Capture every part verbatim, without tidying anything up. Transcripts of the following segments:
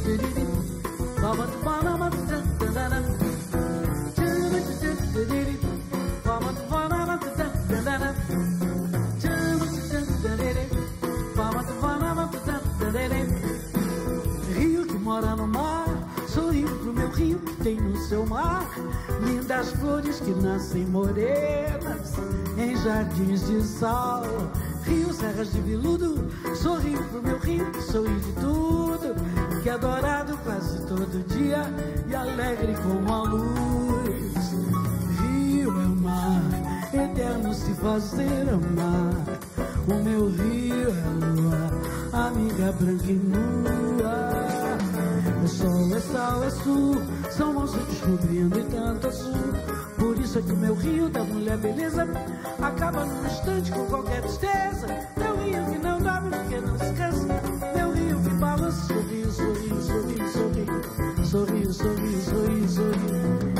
Rio que mora no mar, sorriu pro meu rio que tem no seu mar lindas flores que nascem morenas em jardins de sal. Rio, serras de veludo, sorriu pro meu rio que sorri de tudo, que é dourado quase todo dia e alegre como a luz. Rio é o mar, eterno se fazer amar. O meu rio é a lua, amiga branca e nua. É sol, é sal, é sul, são moços descobrindo e tanto azul. Por isso é que o meu rio da mulher beleza acaba num instante com qualquer tristeza. Meu rio que não dorme porque não se cansa. Meu rio que balança, sorriu, sorriu, sorriu, sorriu, sorriu, sorriu, sorriu, sorriu.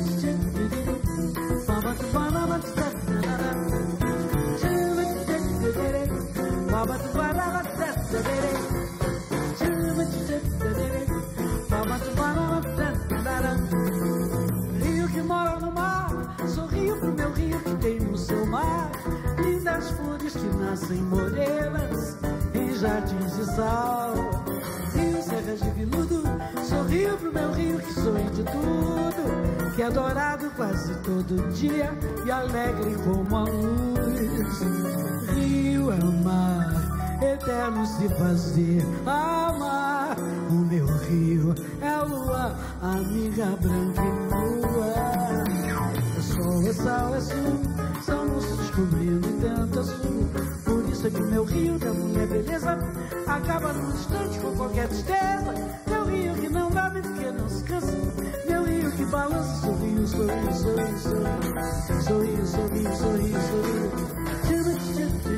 Rio que mora no mar, sorriu pro meu rio que tem no seu mar lindas flores que nascem morenas em jardins de sal. Rio, serras de veludo, sorriu pro meu rio que sorri de tudo, que é dourado quase todo dia e alegre como a luz. Rio é o mar, eterno se fazer amar. O meu rio é a lua, amiga branca e nua. É sol, é sal, é sul, são moços descobrindo e tanto azul. Por isso é que o meu rio da mulher beleza acaba num instante com qualquer tristeza. Meu rio que não dorme porque não se cansa. Meu rio que balança, sorriu, sorriu, sorriu, sorriu, sorriu, sorriu, sorriu, sorriu.